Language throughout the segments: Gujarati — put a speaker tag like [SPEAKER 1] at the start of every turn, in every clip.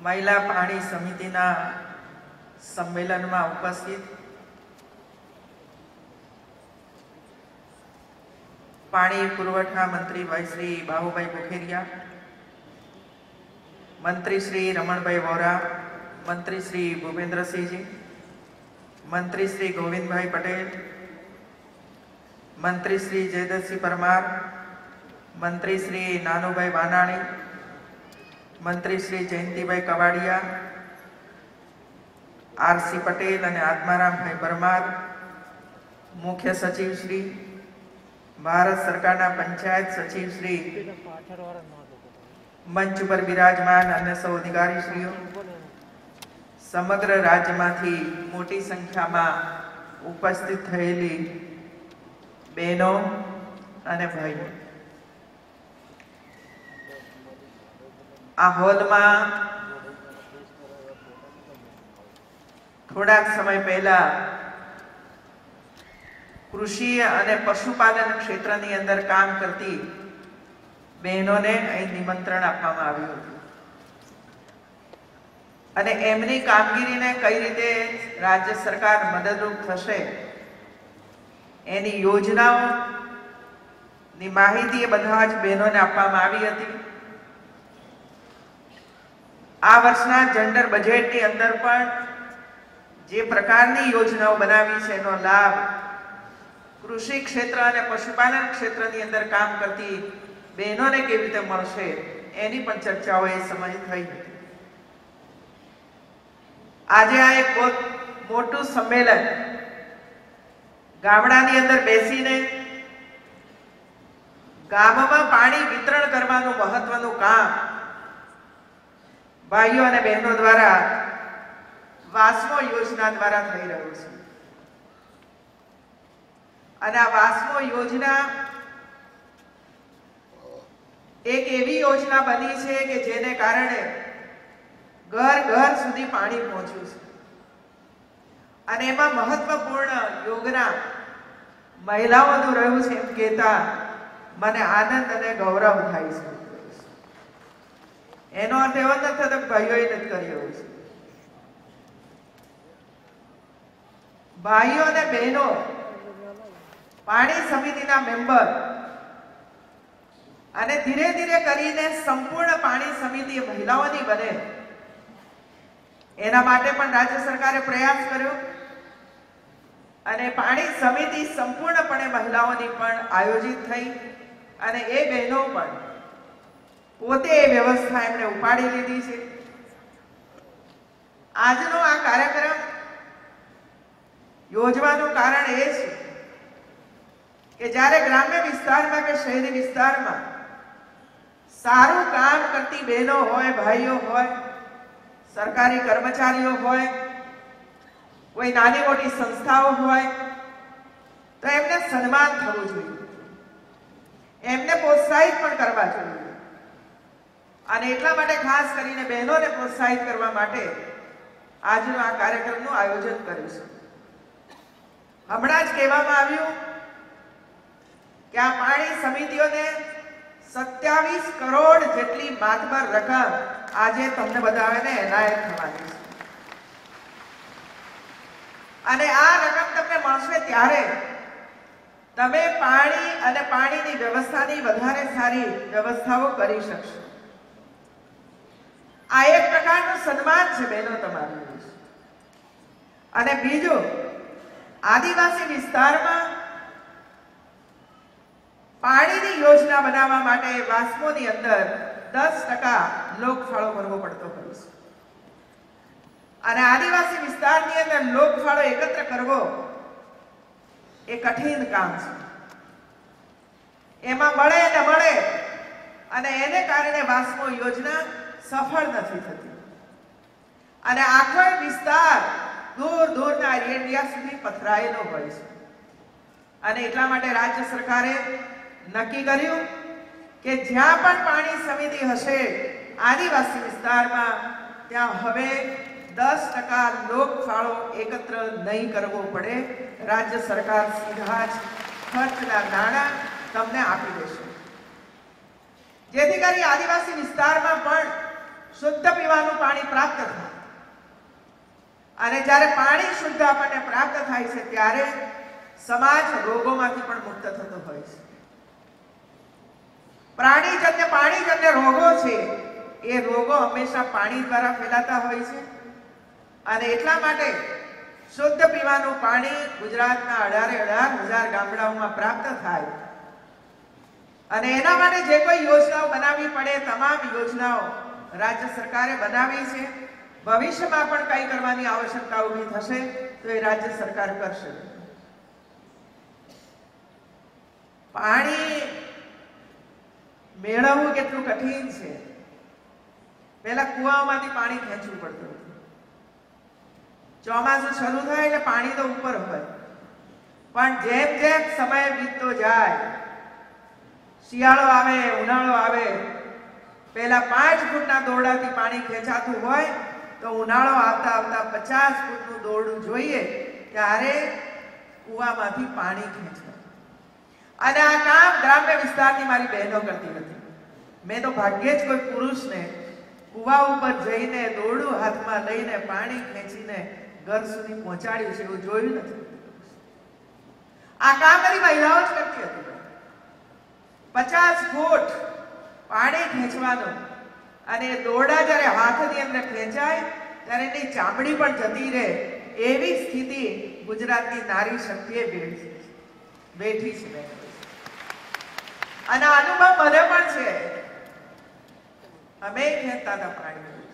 [SPEAKER 1] महिला पाणी समितिना सम्मेलन में उपस्थित पाणी पुरवठा मंत्री भाई श्री बाबुभाई बोखेरिया, मंत्री श्री रमणभाई वोरा, मंत्री श्री भूपेन्द्रसिंहजी, मंत्री श्री गोविंदभाई पटेल, मंत्री श्री जयदत्तसिंह परमार, मंत्री श्री नानुभाई वानाणी, मंत्री श्री जयंतीभाई कवाड़िया, आरसी पटेल और आत्माराम भाई परमार, मुख्य सचिव श्री, भारत सरकार पंचायत सचिव श्री, मंच पर विराजमान अन्य सौ अधिकारी श्रीओ, समग्र राज्य में मोटी संख्या में उपस्थित थयेली बहनों और भाईओ, आ हॉल में थोड़ा समय पहला कृषि और पशुपालन क्षेत्र नी अंदर काम करती बहनों ने अहीं निमंत्रण आपवामां आव्युं हतुं अने एमनी कामगीरी ने कई रीते राज्य सरकार मददरूप थशे एनी योजनाओं नी माहिती बधा ज बहनों ने आपवामां आवी हती। आ वर्षना जेंडर बजेट नी अंदर पण जे प्रकारनी योजनाओं बनावी छे एनो लाभ कृषि क्षेत्र और पशुपालन क्षेत्र नी अंदर काम करती बहनों ने केवी रीते मळशे एनी पण चर्चाओ ए समय थई हती। आज आ एक बहुत मोटू सम्मेलन गामडानी अंदर बेसीने गाममां पाणी वितरण करवानुं महत्वनुं काम भाईओ और बहनों द्वारा वास्मो योजना द्वारा थई रह्युं छे अने आ वास्मो योजना एक एवी योजना बनी है कि जेने कारणे घर घर सुधी पाणी पहोंच्युं छे अने एमां महत्वपूर्ण योगदान महिलाओनुं रह्युं छे एम कहेता मने आनंद अने गौरव थाय छे। एनो अर्थ एवो न थतो के भाईओए नथी कर्यो छे। भाईओ अने बहनों पाणी समितिना मेम्बर अने धीरे धीरे करीने संपूर्ण पाणी समिति महिलाओनी बने एना माटे पण राज्य सरकारे प्रयास कर्यो अने पाणी समिति संपूर्णपणे महिलाओनी पण आयोजित थई अने ए बहनों पण पोते ए व्यवस्था एमणे उपाड़ी लीधी छे। आजनो आ कार्यक्रम योजवानुं कारण ए छे कि ज्यारे ग्राम्य विस्तार में के शहरी विस्तार में सारू काम करती बहनों होय, भाईओ होय, सरकारी कर्मचारीओ होय, कोई नानी मोटी संस्थाओं होय तो एमने सन्मान थवुं जोईए, एमने प्रोत्साहित पण करवा जोईए अने એટલા માટે ખાસ કરીને બહેનોને પ્રોત્સાહિત કરવા માટે આજનો આ કાર્યક્રમનું આયોજન કર્યું છે। હમણાં જ કહેવામાં આવ્યું કે આ પાણી સમિતિઓને 27 કરોડ જેટલી માતબર રકમ આજે તમને બધાને એનાયત થવાની છે અને આ રકમ તમને મળશે ત્યારે તમે પાણી અને પાણીની વ્યવસ્થાની વધારે સારી વ્યવસ્થાઓ કરી શકશો। आ एक प्रकारનું સન્માન છે બહેનો તમારું અને બીજું આદિવાસી વિસ્તારમાં પાણીની યોજના બનાવવા માટે વાસ્મોની અંદર 10% લોકફાળો ભરવો પડતો હોય છે અને આદિવાસી વિસ્તારની અંદર લોકફાળો એકત્ર કરવો એ કઠિન કામ છે। એમાં મળે ને મળે અને એને કારણે વાસ્મો યોજના सफल नहीं थती अने आखो विस्तार दूर दूर एरिया सुधी पथरायेलो होय छे अने एटला माटे राज्य सरकारे नक्की कर्युं के ज्यां पण पाणी समिति हशे आदिवासी विस्तारमां त्यां हवे 10% लोकफाळो एकत्र नहीं करवो पड़े। राज्य सरकार सीधा ज खर्चना नाणां तमने आपी देशे जेथी करी आदिवासी विस्तारमां पण शुद्ध पीवा પીવાનું પાણી પ્રાપ્ત થાય અને જ્યારે પાણી શુદ્ધ આપણને પ્રાપ્ત થાય છે ત્યારે સમાજ રોગોમાંથી પણ મુક્ત થતો હોય છે. પ્રાણીજન્ય પાણીજન્ય રોગો છે એ રોગો હંમેશા પાણી દ્વારા ફેલાતા હોય છે અને એટલા માટે શુદ્ધ પીવાનું પાણી ગુજરાતના 18,000 ગામડાઓમાં પ્રાપ્ત થાય અને એના માટે જે કોઈ યોજનાઓ બનાવવી પડે તમામ યોજનાઓ રાજ્ય સરકારે બનાવી છે. ભવિષ્યમાં પણ કંઈ કરવાની આવશ્યકતા ઊભી થશે તો એ રાજ્ય સરકાર કરશે. પાણી મેળવવું કેટલું કઠિન છે. પહેલા કુવામાંથી પાણી ખેંચવું પડતું હતું. ચોમાસું શરૂ થાય એટલે પાણી તો ઉપર હોય, પણ જેમ જેમ સમય વીતતો જાય, શિયાળો આવે, ઉનાળો આવે, પહેલા 5 ફૂટના દોરડાથી પાણી ખેંચાતું હોય તો ઉનાળો આવતા આવતા 50 ફૂટનું દોરડું જોઈએ ત્યારે કુવામાંથી પાણી ખેંચવા. અને આ કામ ગ્રામ્ય વિસ્તારની મારી બહેનો કરતી હતી. મેં તો ભાગ્યે જ કોઈ પુરુષને કુવા ઉપર જઈને દોરડું હાથમાં લઈને પાણી ખેંચીને ઘર સુધી પહોંચાડ્યું છે એવું જોયું નથી. આ કામ મારી મહિલાઓ જ કરતી હતી. 50 ફૂટ પાણી ખેંચવાનું અને દોરડા જ્યારે હાથની અંદર ખેંચાય ત્યારે એની ચામડી પણ જતી રહે એવી સ્થિતિ ગુજરાતની નારી શક્તિએ બેઠી છે. અને અનુભવ મને પણ છે. અમે ખેંચતા હતા પાણી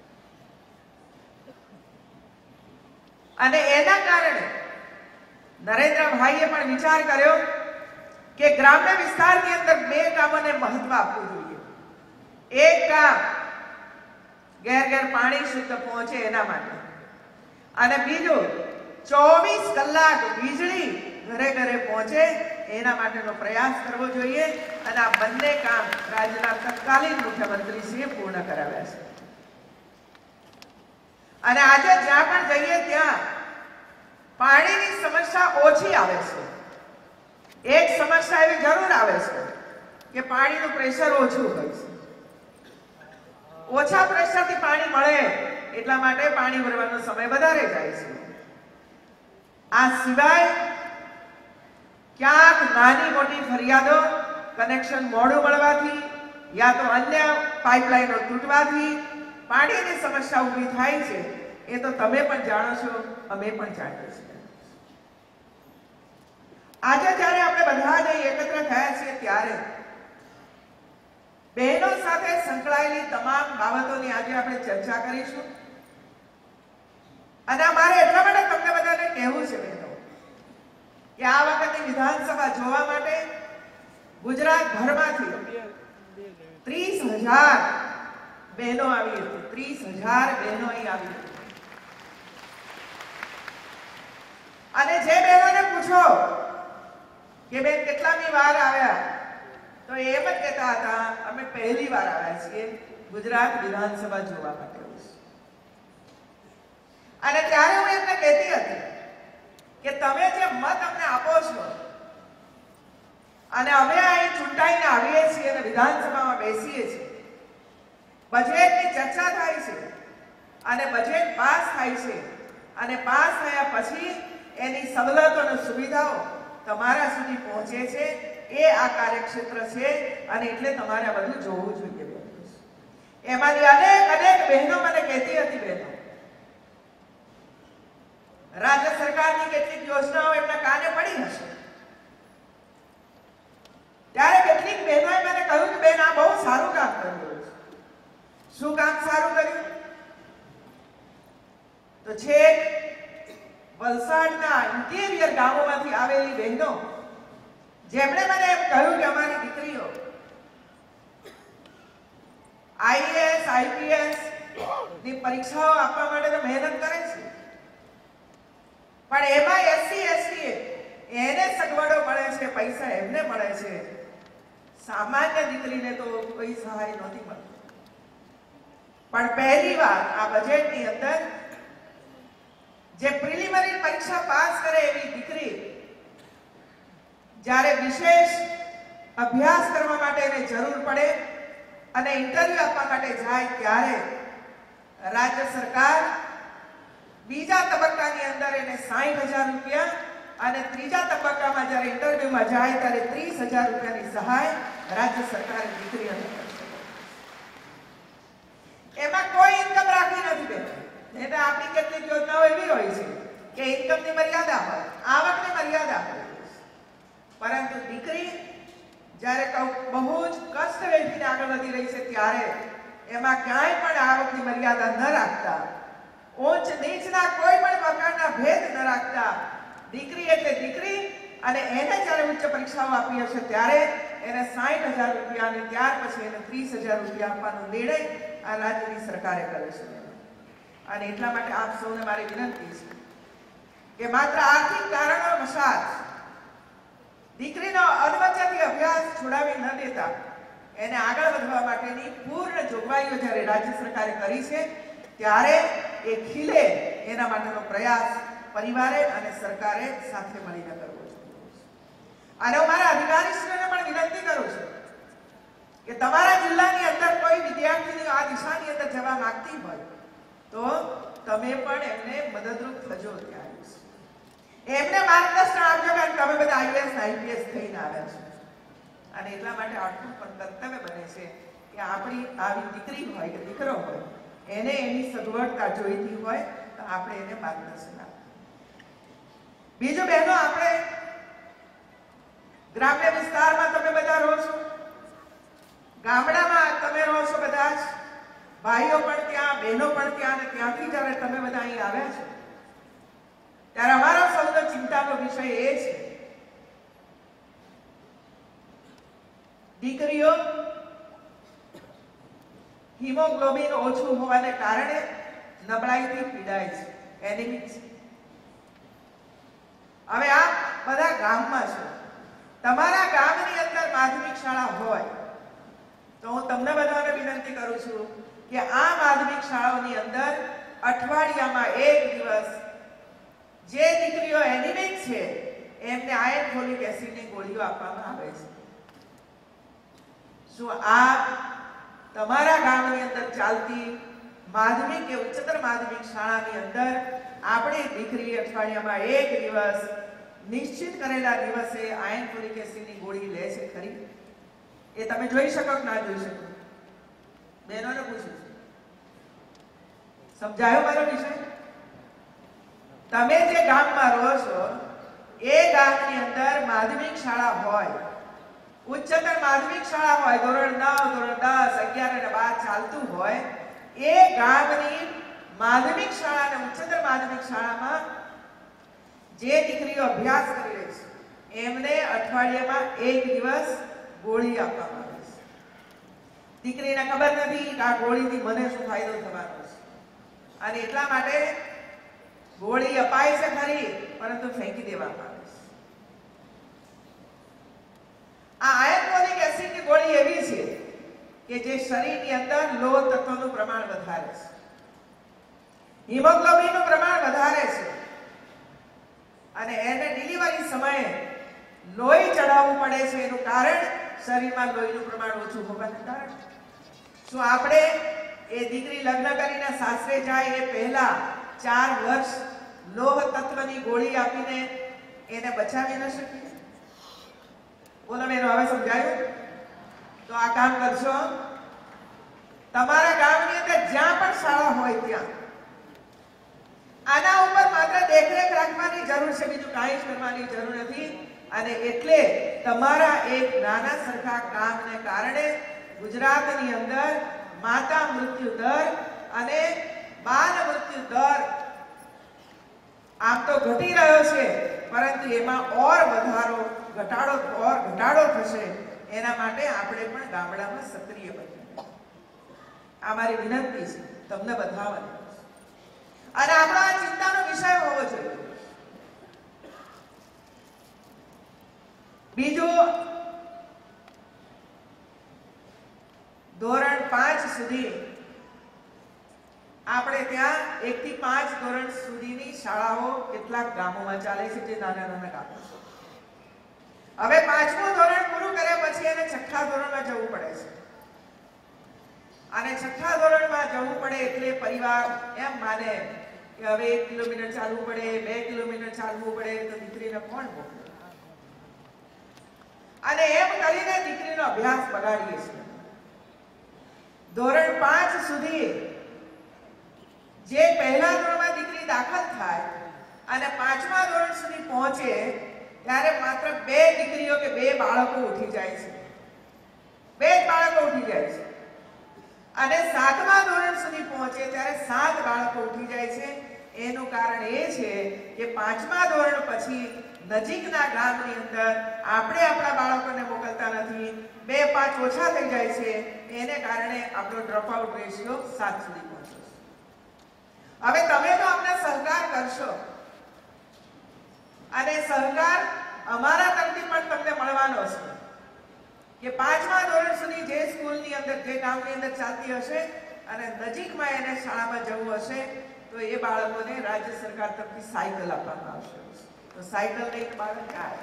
[SPEAKER 1] અને એના કારણે નરેન્દ્રભાઈએ પણ વિચાર કર્યો કે ગ્રામ્ય વિસ્તારની અંદર 2 કામોને મહત્વ આપવું જોઈએ. એક કામ ઘેર ઘેર પાણી શુદ્ધ પહોંચે એના માટે અને બીજું 24 કલાક વીજળી ઘરે ઘરે પહોંચે એના માટેનો પ્રયાસ કરવો જોઈએ. અને આ બંને કામ રાજ્યના તત્કાલીન મુખ્યમંત્રીશ્રીએ પૂર્ણ કરાવ્યા છે. અને આજે જ્યાં પણ જઈએ ત્યાં પાણીની સમસ્યા ઓછી આવે છે. એક સમસ્યા એવી જરૂર આવે છે કે પાણીનું પ્રેશર ઓછું હોય છે. ઓછા પ્રેશરથી પાણી મળે એટલા માટે પાણી ભરવાનો સમય વધારે જાય છે. આ સિવાય ક્યાંક નાની મોટી ફરિયાદો કનેક્શન મોડું મળવાથી યા તો અન્ય પાઇપલાઇનો તૂટવાથી પાણીની સમસ્યા ઊભી થાય છે. એ તો તમે પણ જાણો છો, અમે પણ જાણીએ છીએ. આજે જ્યારે આપણે બધા જ એકત્ર થયા છીએ ત્યારે બહેનો સાથે સંકળાયેલી તમામ બાબતોની આજે આપણે ચર્ચા કરીશું. અને મારે એટલા માટે તમને બધાને કહેવું છે બહેનો કે આ વખતે વિધાનસભા જોવા માટે ગુજરાત ભરમાંથી 30,000 બહેનો આવી હતી. 30,000 બહેનો અહીં આવી હતી. અને જે બહેનોને પૂછો કે બેન કેટલામી વાર આવ્યા તો એમ જ કહેતા હતા અમે પહેલી વાર આવ્યા છીએ ગુજરાત વિધાનસભા જોવા માટે. અને ત્યારે હું એમને કહેતી હતી કે તમે જે મત અમને આપો છો અને અમે અહીં ચૂંટાઈને આવીએ છીએ અને વિધાનસભામાં બેસીએ છીએ, બજેટની ચર્ચા થાય છે અને બજેટ પાસ થાય છે અને પાસ થયા પછી એની સવલતો અને સુવિધાઓ તમારા સુધી પહોંચે છે. એ આ કાર્યક્ષેત્ર છે અને એટલે તમારે આ બધું જોવું જોઈએ. એમાંથી અનેક બહેનો મને કહેતી હતી બહેનો રાજ્ય સરકારની કેટલીક યોજનાઓ એમના કાને પડી હશે. ત્યારે કેટલીક બહેનોએ મને કહ્યું કે બેન આ બહુ સારું કામ કર્યું છે. શું કામ સારું કર્યું? તો છેક વલસાડના ઇન્ટિરિયર ગામોમાંથી આવેલી બહેનો જેમણે મને એમ કહ્યું કે અમારી દીકરીઓ આઈએએસ આઈપીએસ ની પરીક્ષાઓ આપવા માટે તો મહેનત કરે છે, પણ એમાં એસસી એસટી એને સગવડો મળે છે, પૈસા એમને મળે છે. સામાન્ય દીકરીને તો કોઈ સહાય નહોતી મળતી. પણ પહેલી વાર આ બજેટની અંદર જે પ્રિલિમિનરી પરીક્ષા પાસ કરે એવી દીકરી જ્યારે વિશેષ અભ્યાસ કરવા માટે એને જરૂર પડે અને ઇન્ટરવ્યુ આપવા માટે જાય ત્યારે રાજ્ય સરકાર બીજા તબક્કાની અંદર એને 60,000 રૂપિયા અને ત્રીજા તબક્કામાં જ્યારે ઇન્ટરવ્યુમાં જાય ત્યારે 30,000 રૂપિયાની સહાય રાજ્ય સરકારે દીકરીઓને કરશે. એમાં કોઈ ઇન્કમ રાખી નથી બેઠી. એટલે આપણી કેટલીક યોજનાઓ એવી હોય છે કે ઇન્કમની મર્યાદા હોય, આવકની મર્યાદા હોય, પરંતુ દીકરી જ્યારે બહુ જ કષ્ટ વેઠીને આગળ વધી રહી છે ત્યારે એમાં ક્યાંય પણ આવકની મર્યાદા ન રાખતા, ઉચ્ચ નીચના કોઈ પણ પ્રકારના ભેદ ન રાખતા દીકરી એટલે દીકરી, અને એને જ્યારે ઉચ્ચ પરીક્ષાઓ આપી હશે ત્યારે એને 60,000 રૂપિયા અને ત્યાર પછી એને 30,000 રૂપિયા આપવાનો નિર્ણય આ રાજ્યની સરકારે કર્યો છે. અને એટલા માટે આપ સૌને મારી વિનંતી છે કે માત્ર આર્થિક કારણો વસાત દીકરીનો અધવચ્ચેથી અભ્યાસ છોડાવી ન દેતા એને આગળ વધવા માટેની પૂર્ણ જોગવાઈઓ જ્યારે રાજ્ય સરકારે કરી છે ત્યારે એ ખીલે એના માટેનો પ્રયાસ પરિવારે અને સરકારે સાથે મળીને કરવો જોઈએ. અને હું મારા અધિકારીશ્રીઓને પણ વિનંતી કરું છું કે તમારા જિલ્લાની અંદર કોઈ વિદ્યાર્થીની આ દિશાની અંદર જવા માંગતી હોય તો તમે પણ એમને મદદરૂપ થજો. ત્યારે એમને માર્ગદર્શન આપજો કે તમે બધા IAS IPS થઈને આવ્યા છો. અને એટલા માટે આટલું પણ કર્તવ્ય બને છે કે આપણી આવી દીકરી હોય કે દીકરો હોય એને એની સગવડતા જોઈતી હોય તો આપણે એને માર્ગદર્શન આપીએ. બીજું બહેનો, આપણે ગ્રામ્ય વિસ્તારમાં તમે બધા રહો છો, ગામડામાં તમે રહો છો, બધા જ ભાઈઓ પણ ત્યાં, બહેનો પણ ત્યાં, અને ત્યાંથી જ્યારે તમે બધા અહીં આવ્યા છો ત્યારે અમારો સૌનો ચિંતાનો વિષય એ છે દીકરીઓ હિમોગ્લોબિન ઓછું હોવાને કારણે નબળાઈથી પીડાય છે, એનિમિક છે. હવે આ બધા ગામમાં છે, તમારા ગામની અંદર માધ્યમિક શાળા હોય તો હું તમને બધાને વિનંતી કરું છું કે આ માધ્યમિક શાળાઓની અંદર અઠવાડિયામાં એક દિવસ જે દીકરીઓ એનિમિક છે એમને આયર્ન ફોલિક એસિડની ગોળીઓ આપવામાં આવે છે. શું આ તમારા ગામની અંદર ચાલતી માધ્યમિક કે ઉચ્ચતર માધ્યમિક શાળાની અંદર આપણી દીકરી અઠવાડિયામાં એક દિવસ નિશ્ચિત કરેલા દિવસે આયર્ન ફોલિક એસિડની ગોળી લે છે ખરી? એ તમે જોઈ શકો કે ના જોઈ શકો? બહેનોને પૂછું છું, સમજાયો મારો વિષય? તમે જે ગામમાં રહો છો એ ગામની અંદર માધ્યમિક શાળા હોય, ઉચ્ચતર માધ્યમિક શાળા હોય, ધોરણ 9, ધોરણ 10, 11 અને 12 ચાલતું હોય, એ ગામની માધ્યમિક શાળા અને ઉચ્ચતર માધ્યમિક શાળામાં જે દીકરીઓ અભ્યાસ કરી રહી છે એમને અઠવાડિયામાં એક દિવસ ગોળી આપવામાં આવે છે. દીકરીને ખબર નથી કે આ ગોળીથી મને શું ફાયદો થવાનો છે, અને એટલા માટે ગોળી અપાય છે ખરી, પરંતુ ફેંકી દેવામાં આવે છે. આ આયર્ન ફોલિક એસિડની ગોળી એવી છે કે જે શરીરની અંદર લોહ તત્વનું પ્રમાણ વધારે છે, હિમોગ્લોબિનનું પ્રમાણ વધારે છે, અને એને ડિલિવરી સમયે લોહી ચડાવવું પડે છે. એનું કારણ શરીરમાં લોહીનું પ્રમાણ ઓછું હોવાને કારણે. શું આપણે એ દીકરી લગ્ન કરીને સાસરે જાય એ પહેલા 4 વર્ષ લોહ તત્વની ગોળી આપીને એને બચાવી ન શકીએ? બોલો બેનો, હવે સમજાયું? તો આ કામ કરશો. તમારા ગામની અંદર જ્યાં પણ શાળા હોય ત્યાં આના ઉપર માત્ર દેખરેખ રાખવાની જરૂર છે, બીજું કાંઈ જ કરવાની જરૂર નથી. અને એટલે તમારા એક નાના સરખા કામને કારણે ગુજરાતની અંદર માતા મૃત્યુ દર અને બાલ મૃત્યુ દર આમ તો ઘટી રહ્યો છે, પરંતુ એમાં ઘટાડો થશે. એના માટે આપણે પણ ગામડામાં સક્રિય બનીએ. આ મારી વિનંતી છે તમને બધાને, અને આપણો આ ચિંતાનો વિષય હોવો જોઈએ. બીજું, ધોરણ 5 સુધી આપણે ત્યાં 1 થી 5 ધોરણ સુધીની શાળાઓ કેટલાક ગામોમાં ચાલે છે, જે નાના નાના ગામો છે. હવે 5મું ધોરણ પૂરું કર્યા પછી એને 6થા ધોરણમાં જવું પડે છે. અને છઠ્ઠા ધોરણમાં જવું પડે એટલે પરિવાર એમ માને કે હવે 1 કિલોમીટર ચાલવું પડે, 2 કિલોમીટર ચાલવું પડે, તો દીકરીને કોણ મોકલે? અને એમ કરીને દીકરીનો અભ્યાસ બગાડીએ છીએ. ધોરણ 5 સુધી જે પહેલા ધોરણમાં દીકરી દાખલ થાય અને 5મા ધોરણ સુધી પહોંચે ત્યારે માત્ર 2 દીકરીઓ કે 2 બાળકો ઉઠી જાય છે. 2 જ બાળકો ઉઠી જાય છે. અને 7મા ધોરણ સુધી પહોંચે ત્યારે 7 બાળકો ઉઠી જાય છે. એનું કારણ એ છે કે 5મા ધોરણ પછી નજીકના ગામની અંદર આપણે આપણા બાળકોને મોકલતા નથી. 2-5 ઓછા થઈ જાય છે. એને કારણે આપણો ડ્રોપ આઉટ રેશિયો 7 સુધી પહોંચ્યો છે. હવે તમે તો અમને સહકાર કરશો અને સહકાર અમારા તરફથી પણ તમને મળવાનો છે કે 5મા ધોરણ સુધી જે સ્કૂલની અંદર, જે ગામની અંદર ચાલતી હશે અને નજીકમાં એને શાળામાં જવું હશે તો એ બાળકોને રાજ્ય સરકાર તરફથી સાયકલ આપવામાં આવશે. તો સાયકલ લઈને બાળક જાય.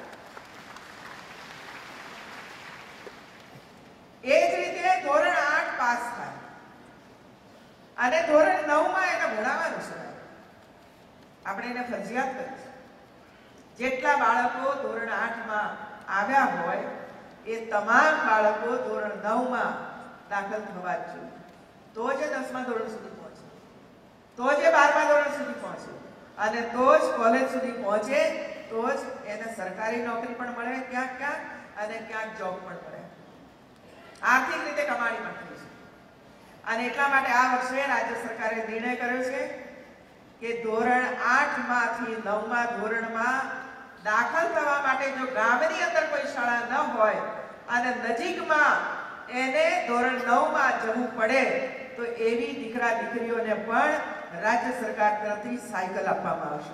[SPEAKER 1] એ જ રીતે ધોરણ 8 પાસ થાય અને ધોરણ 9માં એને ભણાવવાનું છે. આપણે એને ફરજિયાત કરી છે. જેટલા બાળકો ધોરણ 8માં આવ્યા હોય એ તમામ બાળકો ધોરણ 9માં દાખલ થવા જ જોઈએ. તો જ 10મા ધોરણ સુધી પહોંચે, તો જ 12મા ધોરણ સુધી પહોંચે અને તો જ કોલેજ સુધી પહોંચે. તો જ એને સરકારી નોકરી પણ મળે ક્યાંક અને ક્યાંક જોબ પણ મળે, આર્થિક રીતે કમાણી પણ થઈ છે. અને એટલા માટે આ વર્ષે રાજ્ય સરકારે નિર્ણય કર્યો છે કે ધોરણ 8માંથી 9મા ધોરણમાં દાખલ થવા માટે જો ગામની અંદર કોઈ શાળા ન હોય અને નજીકમાં એને ધોરણ 9માં જવું પડે તો એવી દીકરા દીકરીઓને પણ રાજ્ય સરકાર તરફથી સાયકલ આપવામાં આવશે.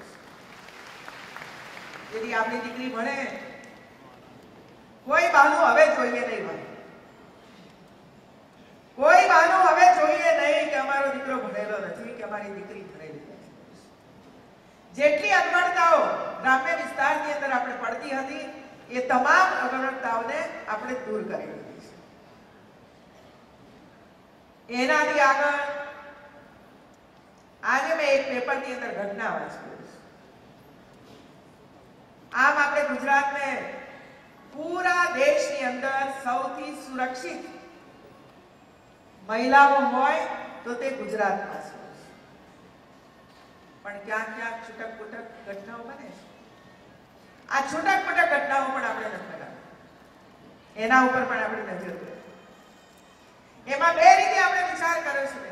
[SPEAKER 1] જેથી આપણી દીકરી ભણે. કોઈ બહાનું હવે જોઈએ નહીં ભાઈ, કોઈ બહાનું હવે જોઈએ નહીં કે અમારો દીકરો ભણેલો નથી કે અમારી દીકરી ભણેલી નથી. જેટલી અગવડતાઓ ગ્રામ્ય વિસ્તારની અંદર આપણે પડતી હતી એ તમામ અગવડતાઓને આપણે દૂર કરી દીધી છે. એનાથી આગળ આજે મેં એક પેપરની અંદર ઘટના વાંચી. આમ આપણે ગુજરાતને પૂરા દેશની અંદર સૌથી સુરક્ષિત મહિલાઓ હોય તો તે ગુજરાતમાં છે. પણ ક્યાંક ક્યાંક છૂટક-પૂટક ઘટનાઓ બને છે. આ છૂટક-પૂટક ઘટનાઓ પણ આપણે નથી લગાવી, એના ઉપર પણ આપણે નજર કરીએ. એમાં 2 રીતે આપણે વિચાર કર્યો છે.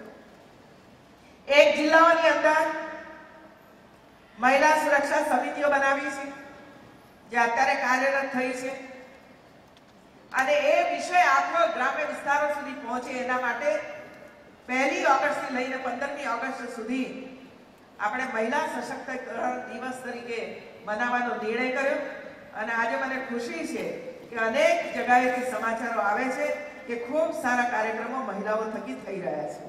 [SPEAKER 1] એક જિલ્લાઓની અંદર મહિલા સુરક્ષા સમિતિઓ બનાવી છે જે અત્યારે કાર્યરત થઈ છે અને એ વિષય આખો ગ્રામ્ય વિસ્તારો સુધી પહોંચે એના માટે 1લી ઓગસ્ટથી લઈને 15મી ઓગસ્ટ સુધી આપણે મહિલા સશક્તિકરણ દિવસ તરીકે મનાવવાનો નિર્ણય કર્યો. અને આજે મને ખુશી છે કે અનેક જગ્યાએથી સમાચારો આવે છે કે ખૂબ સારા કાર્યક્રમો મહિલાઓ થકી થઈ રહ્યા છે.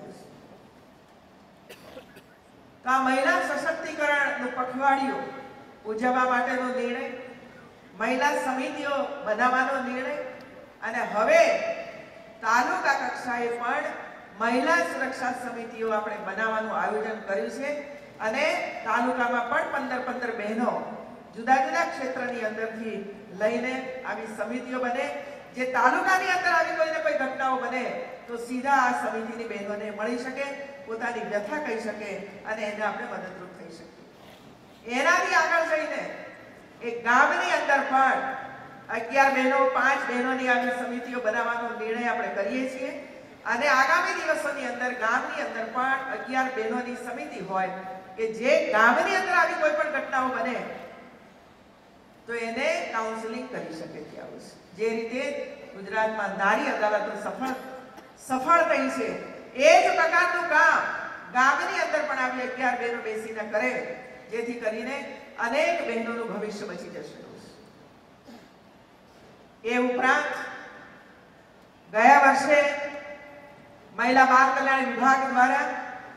[SPEAKER 1] તો આ મહિલા સશક્તિકરણનું પખવાડિયું ઉજવવા માટેનો નિર્ણય, મહિલા સમિતિઓ બનાવવાનો નિર્ણય અને હવે તાલુકા કક્ષાએ પણ મહિલા સુરક્ષા સમિતિઓ આપણે બનાવવાનું આયોજન કર્યું છે. અને તાલુકામાં પણ 15 બહેનો જુદા જુદા ક્ષેત્રની અંદરથી લઈને આવી સમિતિઓ બને. જે તાલુકાની અંદર આવી કોઈને કોઈ ઘટનાઓ બને તો સીધા આ સમિતિની બહેનોને મળી શકે, પોતાની વ્યથા કહી શકે અને એને આપણે મદદરૂપ થઈ શકીએ. એનાથી આગળ જઈને એક ગામની અંદર પણ 11 બહેનો, 5 બહેનોની આવી સમિતિઓ બનાવવાનો નિર્ણય આપણે કરીએ છીએ. અને આગામી દિવસોની અંદર ગામની અંદર પણ 11 બહેનોની સમિતિ હોય કે જે ગામની અંદર આવી કોઈ પણ ઘટનાઓ બને તો એને કાઉન્સેલિંગ કરી શકે ત્યાં. જે રીતે ગુજરાતમાં નારી અદાલતો સફળ થઈ છે એ જ પ્રકારનું કામ ગામની અંદર પણ આવી 11 બહેનો બેસીને કરે જેથી કરીને અનેક બહેનોનું ભવિષ્ય બચી જશે. એ ઉપરાંત ગયા વર્ષે મહિલા બાળ કલ્યાણ વિભાગ દ્વારા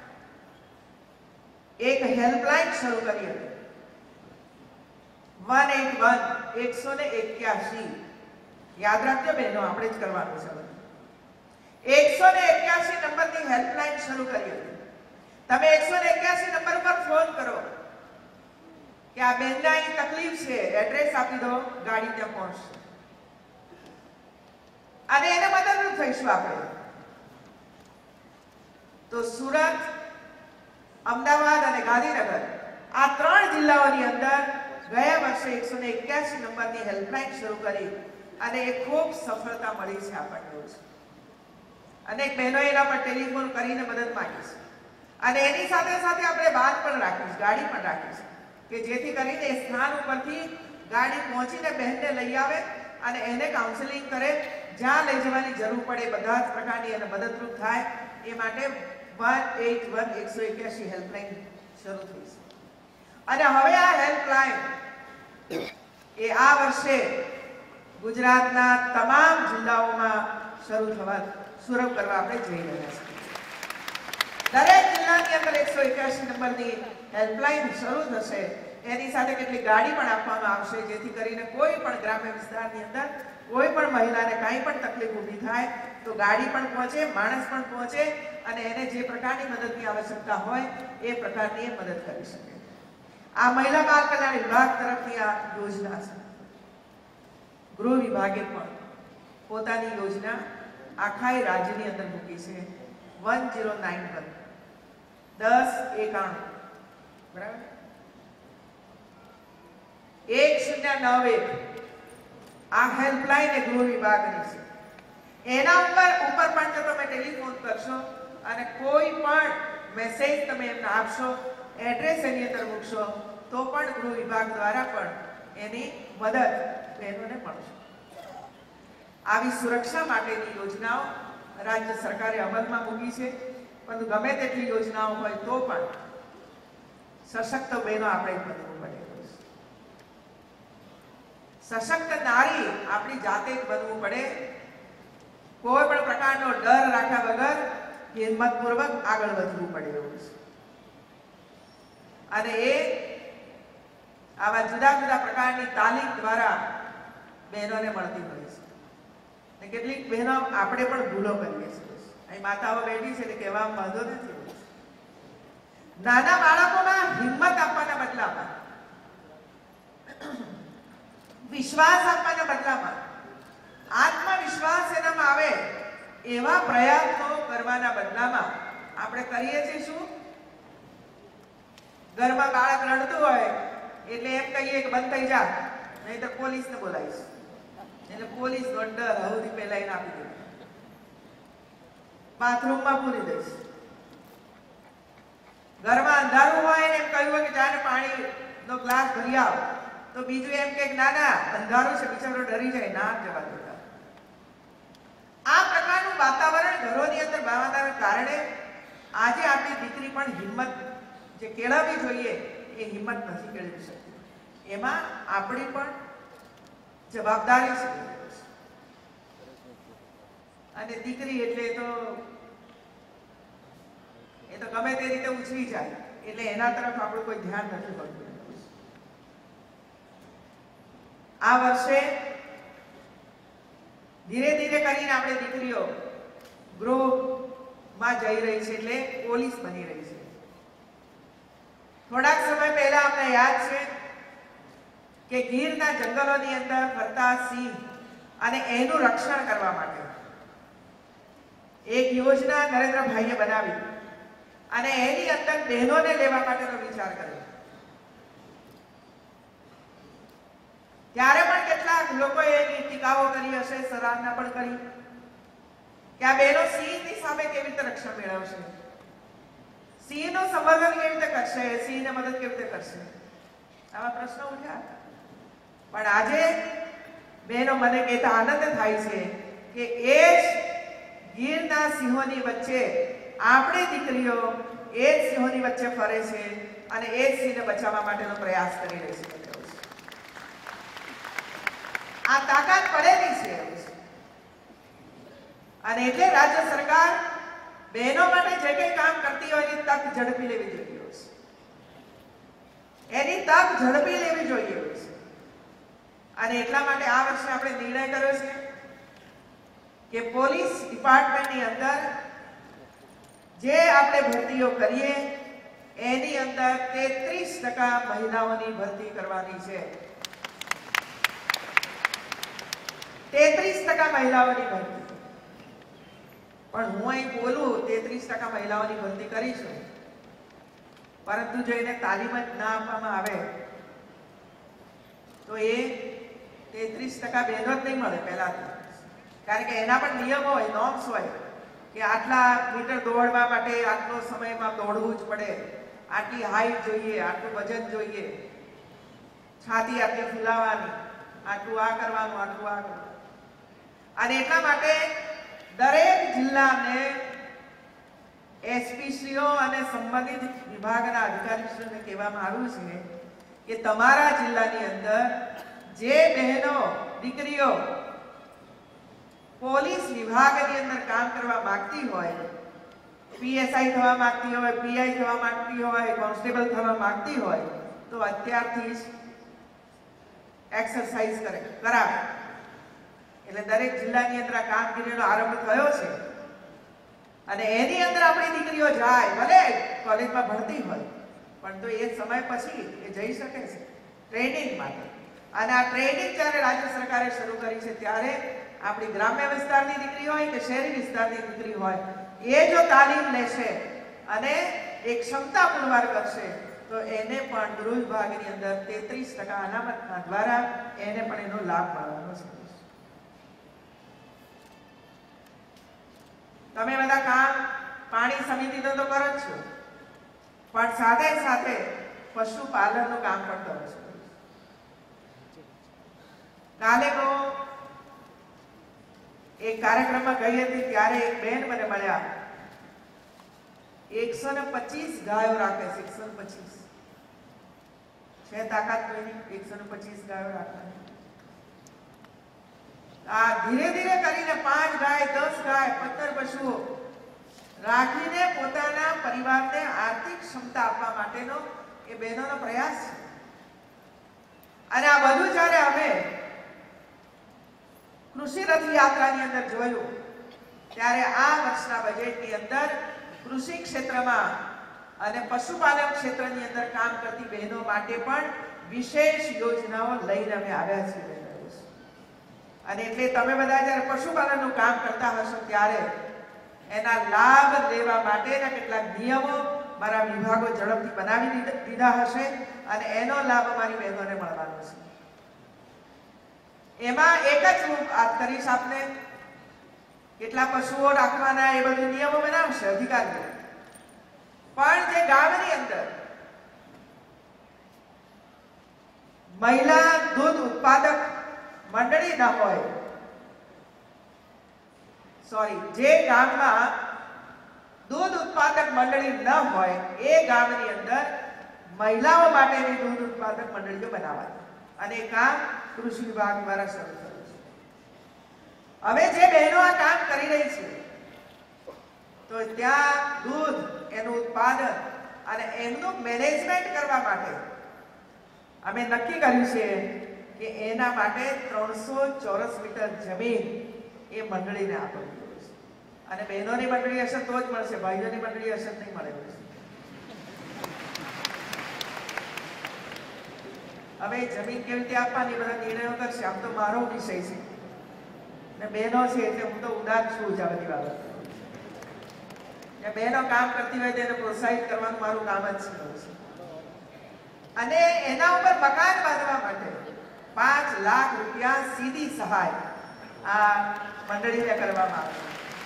[SPEAKER 1] એક હેલ્પલાઇન શરૂ કરી હતી. 181 181 યાદ રાખજો બહેનો, આપણે જ કરવાનું છે. 181 નંબરની હેલ્પલાઇન શરૂ કરી હતી. તમે 181 નંબર પર ફોન કરો કે આ બેનને અહીં તકલીફ છે, એડ્રેસ આપી દો, ગાડી ત્યાં પહોંચશે અને એને મદદરૂપ થઈશું આપણે. તો સુરત, અમદાવાદ અને ગાંધીનગર આ 3 જિલ્લાઓની અંદર ગયા વર્ષે 181 નંબરની હેલ્પલાઇન શરૂ કરી અને એ ખૂબ સફળતા મળી છે આપણને. અનેક બહેનોએ એના પર ટેલિફોન કરીને મદદ માંગી છે અને એની સાથે સાથે આપણે બાદ પણ રાખીશું, ગાડી પણ રાખીશું કે જેથી કરીને એ સ્થાન ઉપરથી ગાડી પહોંચીને બહેનને લઈ આવે અને એને કાઉન્સેલિંગ કરે, જ્યાં લઈ જવાની જરૂર પડે બધા જ પ્રકારની એને મદદરૂપ થાય એ માટે 181 હેલ્પલાઇન શરૂ થઈ છે. અને હવે આ હેલ્પલાઇન એ આ વર્ષે ગુજરાતના તમામ જિલ્લાઓમાં શરૂ કરવા આપણે જઈ રહ્યા છીએ. દરેક જિલ્લાની અંદર 181 નંબરની હેલ્પલાઇન શરૂ થશે. એની સાથે કેટલી ગાડી પણ આપવામાં આવશે જેથી કરીને કોઈ પણ ગ્રામ્ય વિસ્તારની અંદર કોઈ પણ મહિલાને કાંઈ પણ તકલીફ ઊભી થાય તો ગાડી પણ પહોંચે, માણસ પણ પહોંચે અને એને જે પ્રકારની મદદની આવશ્યકતા હોય એ પ્રકારની મદદ કરી શકે. આ મહિલા બાળ કલ્યાણ વિભાગ તરફથી આ યોજના છે. ગૃહ વિભાગે પણ પોતાની યોજના આખા રાજ્યની અંદર મૂકી છે. 1091 1091 બરાબર 1091 આ હેલ્પલાઇન એ ગૃહ વિભાગની છે. એના ઉપર પણ જો તમે ટેલિફોન કરશો અને કોઈ પણ મેસેજ તમે એમને આપશો, એડ્રેસ એની અંદર મૂકશો તો પણ ગૃહ વિભાગ દ્વારા પણ એની મદદ બહેનોને મળશે. આવી સુરક્ષા માટેની યોજનાઓ રાજ્ય સરકારે અમલમાં મૂકી છે. પરંતુ ગમે તેટલી યોજનાઓ હોય તો પણ સશક્ત બહેનો આપણે બનવું પડે. સશક્ત નારી આપણી જાતે જ બનવું પડે. કોઈ પણ પ્રકારનો ડર રાખ્યા વગર હિંમતપૂર્વક આગળ વધવું પડે એવું છે. અને એ આવા જુદા જુદા પ્રકારની તાલીમ દ્વારા બહેનોને મળતી હોય છે. અને કેટલીક બહેનો આપણે પણ ભૂલો કરીએ છીએ. અહીં માતાઓ બેઠી છે એટલે કહેવામાં વાંધો નથી. નાના બાળકોમાં હિંમત આપવાના બદલામાં, વિશ્વાસ આપવાના બદલામાં આત્મવિશ્વાસ એનામાં આવે એવા પ્રયત્નો કરવાના બદલામાં આપણે કરીએ છીએ શું? ઘરમાં બાળક રડતું હોય એટલે એમ કહીએ કે બંધ થઈ જા, નહીં તો પોલીસને બોલાવીશ. એટલે પોલીસનો ડર સૌથી પહેલા એને આપી દે. બાથરૂમમાં પૂરી દઈશ. ઘરમાં અંધારું હોય ને એમ કહ્યું કે જાને પાણીનો ગ્લાસ ભરી આવ તો બીજું એમ કે ના ના અંધારું છે, બિચારો ડરી જાય, ના જવા દેતા. આ પ્રકારનું વાતાવરણ ઘરોની અંદર બનાવવાના કારણે આજે આપણી દીકરી પણ હિંમત જે કેળવવી જોઈએ એ હિંમત નથી કેળવી શકતી. એમાં આપણી પણ જવાબદારી છે. અને દીકરી એટલે એ તો ગમે તે રીતે ઉછળી જાય એટલે એના તરફ આપણું કોઈ ધ્યાન નથી હોતું. આ વર્ષે ધીરે ધીરે કરીને આપણે દીકરીઓ ગૃહમાં જઈ રહી છે એટલે પોલીસ બની રહી છે. થોડાક સમય પહેલા અમને યાદ છે કે ગીરના જંગલોની અંદર ફરતા સિંહ અને એનું રક્ષણ કરવા માટે એક યોજના નરેન્દ્રભાઈએ બનાવી અને એની અંદર બહેનોને લેવા માટેનો વિચાર કર્યો. ત્યારે પણ કેટલાક લોકોએ એની ટીકાઓ કરી હશે, સરાહના પણ કરી કે આ બહેનો સિંહની સામે કેવી રીતે રક્ષણ મેળવશે, સિંહનું સંવર્ધન કેવી રીતે કરશે, સિંહને મદદ કેવી રીતે કરશે, આવા પ્રશ્નો ઉઠ્યા. પણ આજે બહેનો મને કહેતા આનંદ થાય છે કે એ જ ગીરના સિંહોની વચ્ચે આપણી દીકરીઓ એ જ સિંહોની વચ્ચે ફરે છે અને એ જ સિંહને બચાવવા માટેનો પ્રયાસ કરી રહી છે. આ તાકાત પડેલી છે અને એટલે રાજ્ય સરકાર બહેનો માટે જે કંઈ કામ કરતી હોય એની તક ઝડપી લેવી જોઈએ. એની તક ઝડપી લેવી જોઈએ. અને એટલા માટે આ વર્ષે આપણે નિર્ણય કર્યો છે કે પોલીસ ડિપાર્ટમેન્ટની અંદર જે આપણે ભરતીઓ કરીએ એની અંદર 33% મહિલાઓની ભરતી કરવાની છે। 33% મહિલાઓની ભરતી। પણ હું અહીં બોલું 33% મહિલાઓની ભરતી કરીશું, પરંતુ જો એને તાલીમ જ ના આપવામાં આવે તો એ 33% બહેનો જ નહીં મળે પહેલા તો, કારણ કે એના પણ નિયમો હોય, નોર્મ્સ હોય કે આટલા મીટર દોડવા માટે આટલો સમયમાં દોડવું જ પડે, આટલી હાઈટ જોઈએ, આટલું વજન જોઈએ, છાતી આટલી ફૂલાવાની, આટલું આ કરવાનું, આટલું આ કરવાનું। અને એટલા માટે દરેક જિલ્લાને એસપીસીઓ અને સંબંધિત વિભાગના અધિકારીઓને કહેવામાં આવ્યું છે કે તમારા જિલ્લાની અંદર જે બહેનો દીકરીઓ પોલીસ વિભાગની અંદર કામ કરવા માંગતી હોય, પીએસઆઈ થવા માંગતી હોય, પીઆઈ થવા માંગતી હોય, કોન્સ્ટેબલ થવા માંગતી હોય, તો અત્યારથી જ એક્સરસાઇઝ કરાવે। એટલે દરેક જિલ્લાની અંદર આ કામગીરીનો આરંભ થયો છે અને એની અંદર આપણી દીકરીઓ જાય, ભલે કોલેજમાં ભણતી હોય પણ તો એ સમય પછી એ જઈ શકે છે ટ્રેનિંગ માટે। અને આ ટ્રેનિંગ જ્યારે રાજ્ય સરકારે શરૂ કરી છે ત્યારે આપણી ગ્રામ્ય વિસ્તારની દીકરી હોય કે શહેરી વિસ્તારની દીકરી હોય, એ જો તાલીમ લેશે અને એક ક્ષમતા પુરવાર કરશે તો એને પણ ગૃહ વિભાગની અંદર 33% અનામતના દ્વારા એને પણ એનો લાભ મળવાનો છે। તમે બધા કામ પાણી સમિતિનો તો કરો જ છો, પણ સાથે સાથે પશુપાલનનું કામ પણ કરો છો। કાલે હું એક કાર્યક્રમમાં ગઈ હતી ત્યારે એક બેન મને મળ્યા, 125 ગાયો રાખે છે। 125 છે તાકાત કોઈની 125 ગાયો રાખવાની? આ ધીરે ધીરે કરીને 5 ગાય, 10 ગાય, 15 પશુઓ રાખીને પોતાના પરિવારને આર્થિક ક્ષમતા આપવા માટેનો એ બહેનોનો પ્રયાસ છે। અને આ બધું જ્યારે અમે કૃષિ રથયાત્રાની અંદર જોયું ત્યારે આ વર્ષના બજેટની અંદર કૃષિ ક્ષેત્રમાં અને પશુપાલન ક્ષેત્રની અંદર કામ કરતી બહેનો માટે પણ વિશેષ યોજનાઓ લઈને અમે આવ્યા છીએ। અને એટલે તમે બધા જ્યારે પશુપાલનનું કામ કરતા હશો ત્યારે એના લાભ લેવા માટેના કેટલાક નિયમો મારા વિભાગો ઝડપથી બનાવી દીધા હશે અને એનો લાભ અમારી બહેનોને મળવાનો છે। એમાં એક જ હું વાત કરીશ આપને, કેટલા પશુઓ રાખવાના એ બધું નિયમો બનાવશે અધિકારીઓ, પણ જે ગામની અંદર મહિલા દૂધ ઉત્પાદક મંડળી ન હોય, જે ગામમાં દૂધ ઉત્પાદક મંડળી ન હોય એ ગામની અંદર મહિલાઓ માટેની દૂધ ઉત્પાદક મંડળીઓ બનાવવાની અને એ કામ કૃષિ વિભાગ દ્વારા શરૂ થયું છે। હવે જે બહેનો આ કામ કરી રહી છે તો ત્યાં દૂધ, એનું ઉત્પાદન અને એમનું મેનેજમેન્ટ કરવા માટે અમે નક્કી કર્યું છે કે એના માટે 300 ચોરસ મીટર જમીન એ મંડળીને આપવી પડશે। અને બહેનોની મંડળી હશે તો જ મળશે, ભાઈઓની મંડળી હશે નહીં મળે। હવે જમીન કેવી રીતે આપવાની બધા નિર્ણયો કરશે, આમ તો મારો વિષય છે ને બહેનો છે એટલે હું તો ઉદાર છું જ આ બધી બાબત। બહેનો કામ કરતી હોય તેને પ્રોત્સાહિત કરવાનું મારું કામ જ છે। અને એના ઉપર મકાન બાંધવા માટે 5 લાખ રૂપિયા સીધી સહાય આ મંડળીને કરવામાં આવે।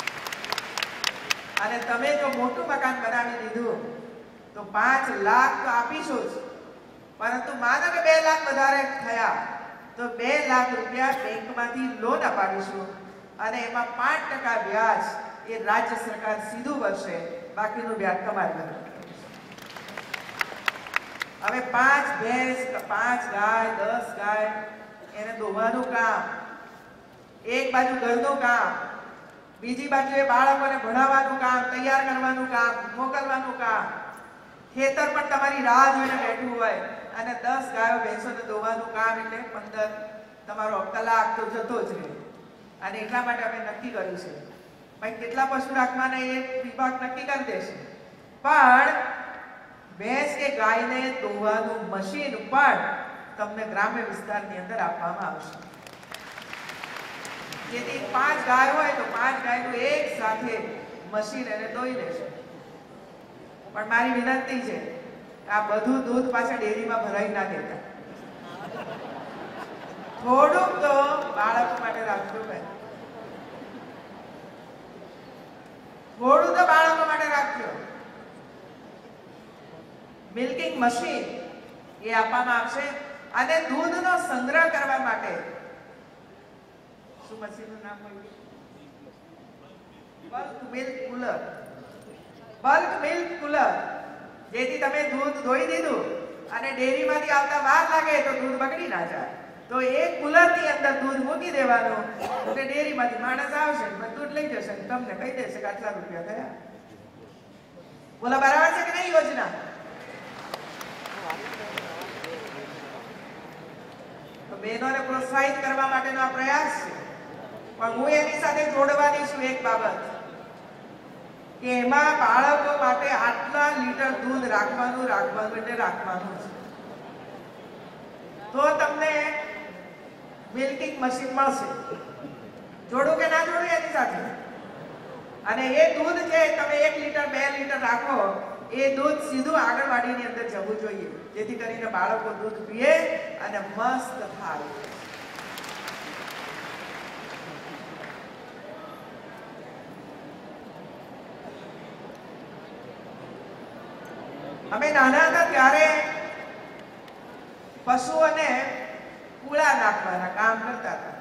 [SPEAKER 1] અને તમે જો મોટું મકાન બનાવી દીધું તો 5 લાખ તો આપીશું જ, પરંતુ માનો કે 2 લાખ વધારે થયા તો 2 લાખ રૂપિયા બેંકમાંથી લોન અપાવીશું અને એમાં 5% વ્યાજ એ રાજ્ય સરકાર સીધું ભરશે, બાકીનું વ્યાજ તમારે ભરવાનું। હવે 5 ભેંસ, 5 ગાય, 10 ગાય એને દોવાનું કામ, એક બાજુ ઘરનું કામ, બીજી બાજુ એ બાળકોને ભણાવવાનું કામ, તૈયાર કરવાનું કામ, મોકલવાનું કામ, ખેતર પણ તમારી રાહ જોઈને બેઠું હોય અને 10 ગાયો ભેંસોને દોવાનું કામ એટલે 15 તમારો કલાક તો જતો જ રહે। અને એટલા માટે અમે નક્કી કર્યું છે ભાઈ કેટલા પશુ રાખવાના એ વિભાગ નક્કી કરી દેશે, પણ ભેંસ કે ગાયને દોવાનું મશીન પણ તમને ગ્રામ્ય વિસ્તારની અંદર આપવામાં આવશે, જેથી 5 ગાય હોય તો 5 ગાયનું એક સાથે મશીન એને દોઈ લેશે. પણ મારી વિનંતી છે આ બધું દૂધ પાછા ડેરીમાં ભરાઈ ના દેતા, થોડુંક તો બાળકો માટે રાખજો ભાઈ, થોડું તો બાળકો માટે રાખજો. મિલ્કિંગ મશીન એ આપવામાં આવશે અને દૂધનો સંગ્રહ કરવા માટે શું મશીનનું નામ હોય? Bulk milk cooler. Bulk milk cooler, જેથી તમે દૂધ ધોઈ દીધું અને ડેરીમાંથી આવતા વાર લાગે તો દૂધ બગડી ના જાય, તો એક કુલરની અંદર દૂધ મૂકી દેવાનું એટલે ડેરીમાંથી માણસ આવશે દૂધ લઈ જશે, તમને કહી દેશે કે આટલા રૂપિયા થયા. બોલો બરાબર છે કે નહીં યોજના? તો બહેનોને પ્રોત્સાહિત કરવા માટેનો આ પ્રયાસ છે, પણ હું એની સાથે જોડવાની છું એક બાબત કે એમાં બાળકો માટે આટલા લીટર દૂધ રાખવાનું એટલે રાખવાનું છે, તો તમને મિલ્કિંગ મશીન મળશે. જોડું કે ના જોડું એની સાથે? અને એ દૂધ છે તમે 1 લીટર 2 લીટર રાખો, એ દૂધ સીધું આંગણવાડીની અંદર જવું જોઈએ, જેથી કરીને બાળકો દૂધ પીએ અને મસ્ત થાય. અમે નાના હતા ત્યારે પશુઓને પૂળા નાખવાના કામ કરતા હતા,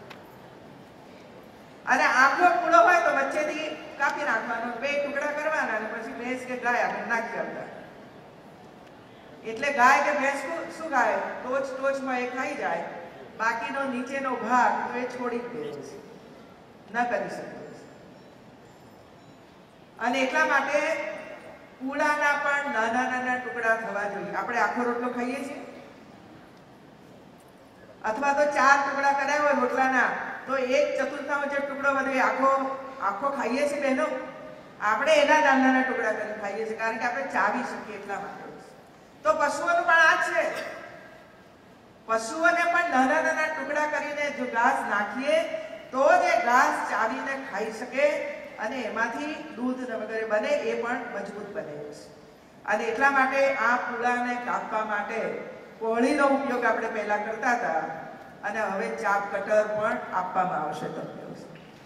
[SPEAKER 1] અને આખો પૂળો હોય તો વચ્ચેથી કાપી નાખવાનો, 2 ટુકડા કરવાના અને પછી ભેંસ કે ગાય આપણે નાખી આપતા. એટલે ગાય કે ભેંસ શું ગાય ટોચમાં એ ખાઈ જાય, બાકીનો નીચેનો ભાગ તો એ છોડી જ દે છે, ન કરી શકે. અને એટલા માટે પૂળાના પણ નાના નાના ટુકડા થવા જોઈએ. આપણે આખો રોટલો ખાઈએ છીએ અથવા તો 4 ટુકડા કર્યા હોય રોટલાના તો 1/4 જે ટુકડો વધે આખો ખાઈએ છીએ બહેનો. આપણે એના નાના નાના ટુકડા કરીને ખાઈએ છીએ, કારણ કે આપણે ચાવી શકીએ એટલા માટે. તો પશુઓનું પણ આ જ છે, પશુઓને પણ નાના નાના ટુકડા કરીને જો ઘાસ નાખીએ તો જ એ ઘાસ ચાવીને ખાઈ શકે અને એમાંથી દૂધ વગેરે બને, એ પણ મજબૂત બને છે. અને એટલા માટે આ પૂળાને કાપવા માટે કોળીનો ઉપયોગ આપણે પહેલા કરતા હતા, અને હવે ચાપ કટર પણ આપવામાં આવશે તમને,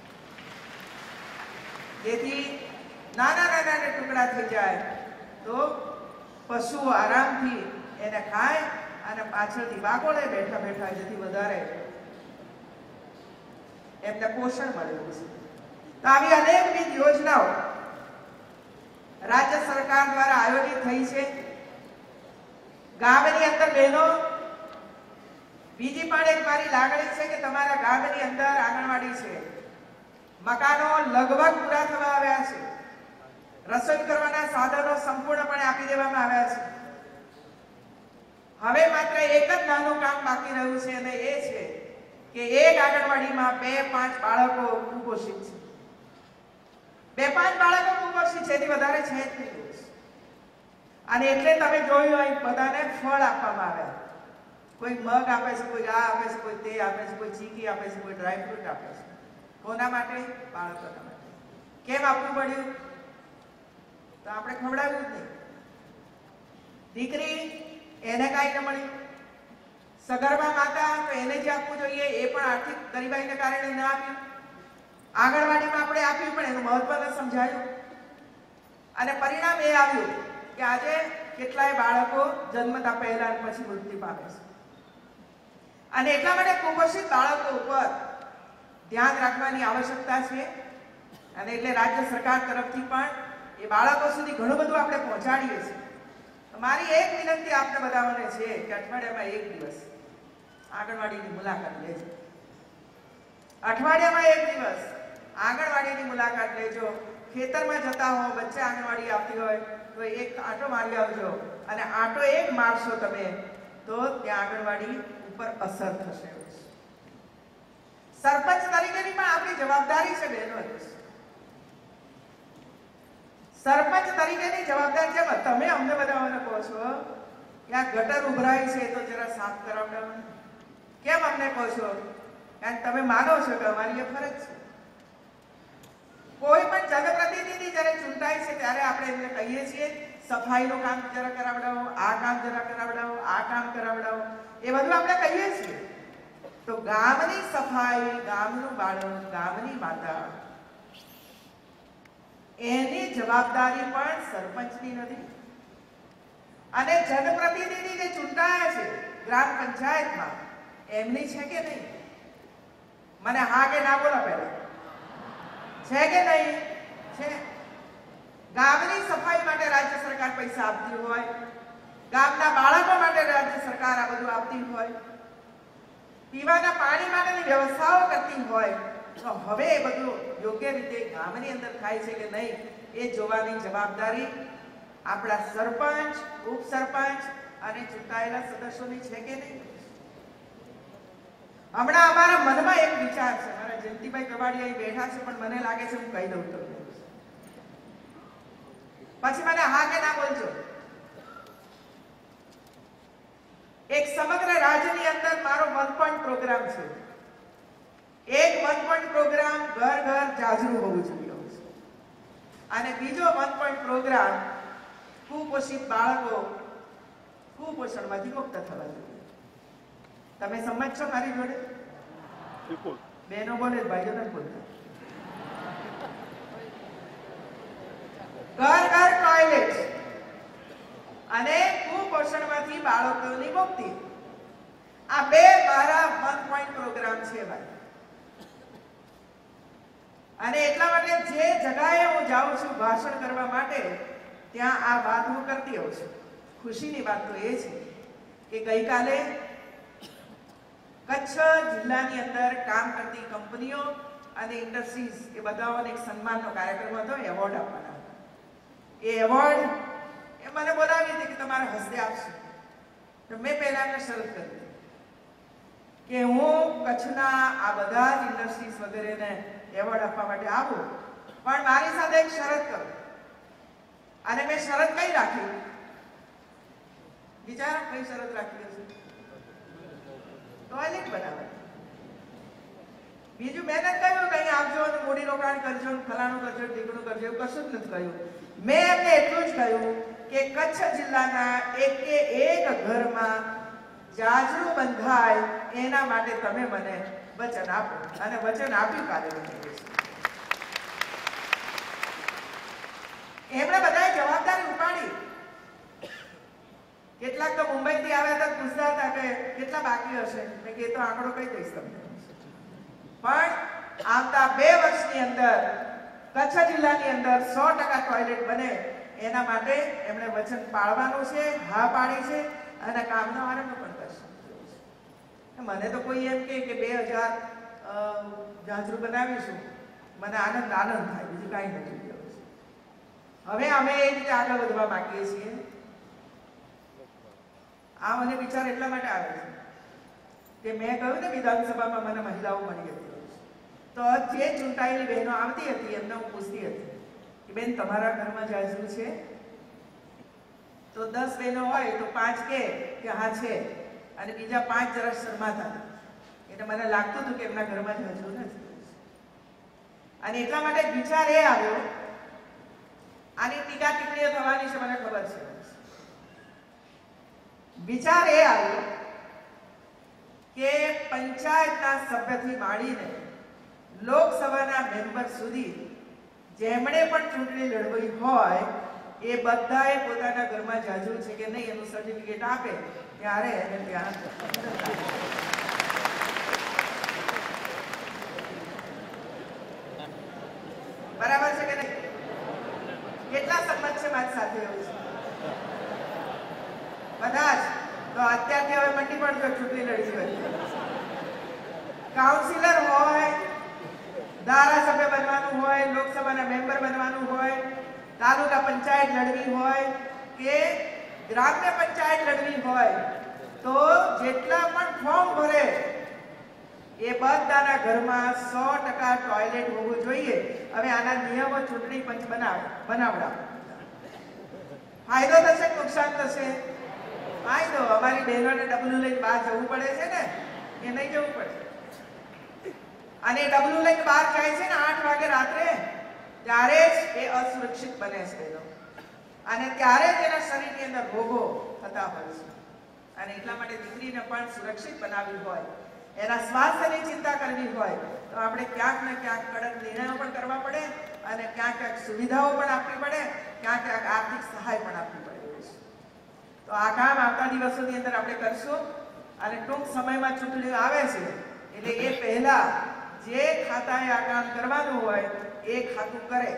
[SPEAKER 1] જેથી નાના નાના ટુકડા થઈ જાય તો પશુઓ આરામથી એને ખાય અને પાછળથી બાગોળે બેઠા બેઠા, જેથી વધારે એમને પોષણ મળેલું છે. તો આવી અનેકવિધ યોજનાઓ રાજ્ય સરકાર દ્વારા આયોજિત થઈ છે. ગામની અંદર બહેનો, બીજી પણ એક મારી લાગણી છે કે તમારા ગામની અંદર આંગણવાડી છે, મકાનો લગભગ પૂરા થવા આવ્યા છે, રસોઈ કરવાના સાધનો સંપૂર્ણપણે આપી દેવામાં આવ્યા છે. હવે માત્ર એક જ નાનું કામ બાકી રહ્યું છે, અને એ છે કે એક આંગણવાડીમાં 2-5 બાળકો કુપોષિત છે. 2-5 બાળકો કુપોષિત છે, એથી વધારે છે જ નહીં. અને એટલે તમે જોયું હોય બધાને ફળ આપવામાં આવ્યા, કોઈ મગ આપે છે, કોઈ આ આપે છે, કોઈ તે આપે છે, કોઈ ચીકી આપે છે, કોઈ ડ્રાયફ્રૂટ આપે છે. કોના માટે? બાળકોના માટે. કેમ આપવું પડ્યું? તો આપણે ખવડાવ્યું જ નહીં. દીકરી એને કાંઈ ન મળ્યું, સગર્ભા માતા તો એને જે આપવું જોઈએ એ પણ આર્થિક ગરીબાઈને કારણે ન આપ્યું. આંગણવાડીમાં આપણે આપ્યું પણ એનું મહત્વ ન સમજાયું, અને પરિણામ એ આવ્યું કે આજે કેટલાય બાળકો જન્મતા પહેલા પછી મૃત્યુ પામે છે. અને એટલા માટે કુપોષિત બાળકો ઉપર ધ્યાન રાખવાની આવશ્યકતા છે. અને એટલે રાજ્ય સરકાર તરફથી પણ એ બાળકો સુધી ઘણું બધું આપણે પહોંચાડીએ છીએ. મારી એક વિનંતી આપને બધાને છે કે અઠવાડિયામાં 1 દિવસ આંગણવાડીની મુલાકાત લેજો. અઠવાડિયામાં 1 દિવસ આંગણવાડીની મુલાકાત લેજો. ખેતરમાં જતા હો, વચ્ચે આંગણવાડી આવતી હોય તો એક આંટો મારી આવજો, અને આંટો એક મારશો તમે તો ત્યાં આંગણવાડી ઉપર અસર થશે. સરપંચ તરીકેની પણ આપણી જવાબદારી છે બહેનો. સરપંચ તરીકેની જવાબદારી છે. તમે અમને બધાને કહો છો કે આ ગટર ઉભરાય છે તો જરા સાફ કરાવડાવો. કેમ અમને કહો છો? કારણ તમે માનો છો કે અમારી એ ફરજ છે. કોઈ પણ જનપ્રતિનિધિ જ્યારે ચૂંટાય છે ત્યારે આપણે એમને કહીએ છીએ સફાઈનું કામ જરા કરાવડાવો, આ કામ જરા કરાવડાવો, આ કામ કરાવડાવો, એ બધું આપણે કહીએ છીએ. તો ગામની સફાઈ, ગામનું બાળક, ગામની માતા, એની જવાબદારી પણ સરપંચની નથી. અને જનપ્રતિનિધિ જે ચૂંટાયા છે ગ્રામ પંચાયતમાં, એમની છે કે નહીં? મને હા કે ના બોલો પહેલા. છે કે નહીં? છે. ગામની સફાઈ માટે રાજ્ય સરકાર પૈસા આપતી હોય, ગામના બાળકો માટે રાજ્ય સરકાર આ બધું આપતી હોય, પીવાના પાણી માટેની વ્યવસ્થાઓ કરતી હોય, તો હવે એ બધું યોગ્ય રીતે ગામની અંદર થાય છે કે નહીં એ જોવાની જવાબદારી આપણા સરપંચ, ઉપસરપંચ અને ચૂંટાયેલા સદસ્યોની છે કે નહીં? હમણાં અમારા મનમાં એક વિચાર છે. મારા જયંતિભાઈ કવાડી અહીં બેઠા છે, પણ મને લાગે છે હું કહી દઉં તમને, પછી મને હા કે ના બોલજો. એક સમગ્ર રાજ્યની અંદર મારો 1 પોઈન્ટ પ્રોગ્રામ છે. એક 1 પોઈન્ટ પ્રોગ્રામ ઘર ઘર જાજરૂ હોવું જોઈએ, અને બીજો 1 પોઈન્ટ પ્રોગ્રામ કુપોષિત બાળકો કુપોષણમાંથી મુક્ત થવા જોઈએ. તમે સમજ છો મારી જોડે? બિલકુલ. બહેનો બોલે, ભાઈઓ નથી બોલતા. ઘર ઘર ટોયલેટ અને કુપોષણમાંથી બાળકોની મુક્તિ, આ બે મારા 1 પોઈન્ટ પ્રોગ્રામ છે ભાઈ. અને એટલા માટે જે જગાએ હું જાઉં છું ભાષણ કરવા માટે, ત્યાં આ વાત હું કરતી હોઉં છું. ખુશીની વાત તો એ છે કે ગઈકાલે કચ્છ જિલ્લાની અંદર કામ કરતી કંપનીઓ અને ઇન્ડસ્ટ્રીઝ એ બધાઓને એક સન્માનનો કાર્યક્રમ હતો, એવોર્ડ આપવાના હતા. એ એવોર્ડ એ મને બોલાવી હતી કે તમારે હસ્તે આપશે. તો મેં પહેલા એમને શરત કરી કે હું કચ્છના આ બધા જ ઇન્ડસ્ટ્રીઝ વગેરેને એવોર્ડ આપવા માટે આવું, પણ મારી સાથે એક શરત કરો. અને મેં શરત કઈ રાખી? વિચાર કઈ શરત રાખી હશે? ટોયલેટ બનાવવાની. બીજું મેં નથી કહ્યું કઈ આવજો અને મૂડી રોકાણ કરજો, ફલાણું કરજો, ઢીકણું કરજો, એવું કશું જ નથી કહ્યું. મેં એમને એટલું જ કહ્યું કે કચ્છ જિલ્લાના એક ઘરમાં જાજરૂ બંધાય એના માટે તમે મને વચન આપો. અને વચન આપ્યું કાર્યવાહી. એમણે બધાએ જવાબદારી ઉપાડી. કેટલાક તો મુંબઈથી આવ્યા હતા, પૂછતા હતા કે કેટલા બાકી હશે. મેં કીધું તો આંકડો કહી દઈશ તમને. પણ આવતા 2 વર્ષની અંદર કચ્છ જિલ્લાની અંદર 100% ટોયલેટ બને એના માટે એમણે વચન પાળવાનું છે, હા પાડી છે, અને કામનો આરંભ પણ કરશે. મને તો કોઈ એમ કે 2000 જાજરૂ બનાવીશું, મને આનંદ થાય, બીજું કાંઈ નથી. હવે અમે એ રીતે આગળ વધવા માંગીએ છીએ. આ મને વિચાર એટલા માટે આવે છે કે મેં કહ્યું ને વિધાનસભામાં મને મહિલાઓ મળી હતી, તો જે ચૂંટાયેલી બહેનો આવતી હતી એમને હું પૂછતી હતી કે બેન તમારા ઘરમાં જાજરૂ છે? તો 10 બહેનો હોય તો 5 કે હા છે, અને બીજા 5 જરા શરમાતા. એટલે મને લાગતું હતું કે એમના ઘરમાં જાજરૂ નથી. અને એટલા માટે વિચાર એ આવ્યો, આની ટીકા ટિપ્પણીઓ થવાની છે મને ખબર છે. વિચાર એ આવ્યો કે પંચાયતના સભ્યથી માંડીને લોકસભાના મેમ્બર સુધી જેમણે પણ ચૂંટણી લડવી હોય એ બધાએ પોતાના ઘરમાં જાજરૂ છે કે નહીં એનું સર્ટિફિકેટ આપે, ત્યારે એને ત્યાં બરાબર છે કે નહીં? કેટલા સંમત છે મારી સાથે? એવું છે બધા જ. તો અત્યારથી હવે મંડી પડજો ચૂંટણી લડવી હોય. કાઉન્સિલર હોય, ધારાસભ્ય બનવાનું હોય, લોકસભાના મેમ્બર બનવાનું હોય, તાલુકા પંચાયત લડવી હોય કે ગ્રામ્ય પંચાયત લડવી હોય, તો જેટલા પણ ફોર્મ ભરે એ બધાના ઘરમાં 100% ટોયલેટ હોવું જોઈએ. હવે આના નિયમો ચૂંટણી પંચ બનાવડા. ફાયદો થશે કે નુકસાન થશે? ફાયદો. અમારી બહેનોને ડબલું લઈને બહાર જવું પડે છે ને, એ નહીં જવું પડે. અને ડબલું લઈને બહાર જાય છે ને 8 વાગે રાત્રે, ત્યારે જ એ અસુરક્ષિત બને છે બહેનો. અને ત્યારે જ એના શરીરની અંદર રોગો થતા હોય છે. અને એટલા માટે દીકરીને પણ સુરક્ષિત બનાવવી હોય, એના સ્વાસ્થ્યની ચિંતા કરવી હોય, તો આપણે ક્યાંક ને ક્યાંક કડક નિર્ણયો પણ કરવા પડે, અને ક્યાંક ક્યાંક સુવિધાઓ પણ આપવી પડે, ક્યાંક ક્યાંક આર્થિક સહાય પણ આપવી પડે. તો આ કામ આવતા દિવસોની અંદર આપણે કરશું. અને ટૂંક સમયમાં ચૂંટણીઓ આવે છે, એટલે એ પહેલા જે ખાતાએ આ કામ કરવાનું હોય એ ખાતું કરે.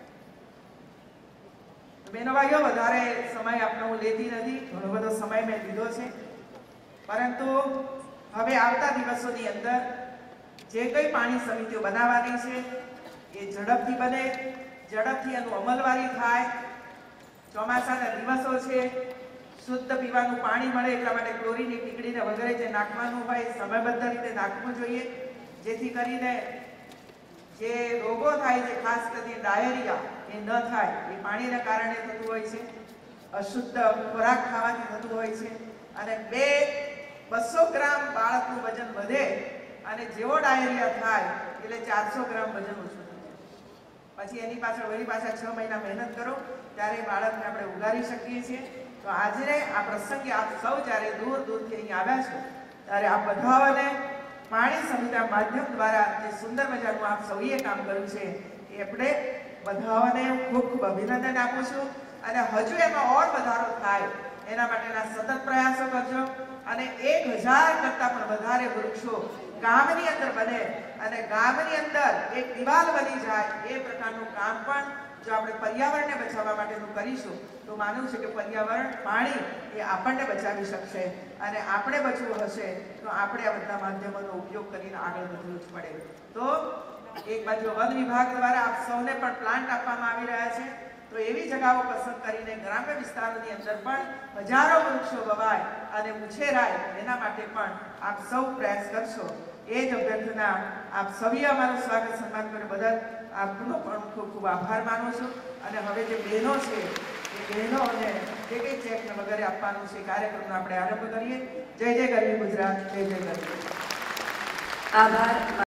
[SPEAKER 1] બહેનો ભાઈઓ, વધારે સમય આપનો હું લેતી નથી, ઘણો બધો સમય મેં લીધો છે, પરંતુ હવે આવતા દિવસોની અંદર જે કંઈ પાણી સમિતિઓ બનાવવાની છે એ ઝડપથી બને, ઝડપથી એનું અમલવારી થાય. ચોમાસાના દિવસો છે, શુદ્ધ પીવાનું પાણી મળે, એટલા માટે ક્લોરીનની ટીકડીને વગેરે જે નાખવાનું હોય સમયબદ્ધ રીતે નાખવું જોઈએ, જેથી કરીને જે રોગો થાય છે, ખાસ કરીને ડાયરિયા, એ ન થાય. એ પાણીના કારણે થતું હોય છે, અશુદ્ધ ખોરાક ખાવાથી થતું હોય છે. અને 200 ગ્રામ બાળકનું વજન વધે, અને જેવો ડાયરિયા થાય એટલે 400 ગ્રામ વજન ઓછું થઈ જાય. પછી એની પાછળ વળી પાછા 6 મહિના મહેનત કરો, ત્યારે બાળકને આપણે ઉગારી શકીએ છીએ. તો આજે આ પ્રસંગે આપ સૌ જ્યારે દૂર દૂરથી અહીં આવ્યા છો, ત્યારે આપ બધાઓને પાણી સમિતિના માધ્યમ દ્વારા જે સુંદર મજાનું આપ સૌએ કામ કર્યું છે, એ આપણે બધાઓને ખૂબ ખૂબ અભિનંદન આપું છું. અને હજુ એમાં ઓર વધારો થાય એના માટેના સતત પ્રયાસો કરજો. અને 1000 કરતાં પણ વધારે વૃક્ષો ગામની અંદર બને, અને ગામની અંદર એક દિવાલ બની જાય, એ પ્રકારનું કામ પણ જો આપણે પર્યાવરણને બચાવવા માટેનું કરીશું, તો માનવું છે કે પર્યાવરણ, પાણી એ આપણને બચાવી શકશે. અને આપણે બચવું હશે તો આપણે આ બધા માધ્યમોનો ઉપયોગ કરીને આગળ વધવું જ પડે. તો એક બાજુ વન વિભાગ દ્વારા આપ સૌને પણ પ્લાન્ટ આપવામાં આવી રહ્યા છે, તો એવી જગાઓ પસંદ કરીને ગ્રામ્ય વિસ્તારોની અંદર પણ હજારો વૃક્ષો વવાય અને ઉછેરાય, એના માટે પણ આપ સૌ પ્રયાસ કરશો. એ જ અભ્યર્થના આપ સૌએ અમારું સ્વાગત સન્માન કર્યું બદલ આપનો પણ ખૂબ ખૂબ આભાર માનું છું. અને હવે જે બહેનો છે, એ બહેનોને જે કંઈ ચેક વગેરે આપવાનું છે, કાર્યક્રમનો આપણે આરંભ કરીએ. જય જય ગરવી ગુજરાત, જય જય ગરવી.
[SPEAKER 2] આભાર.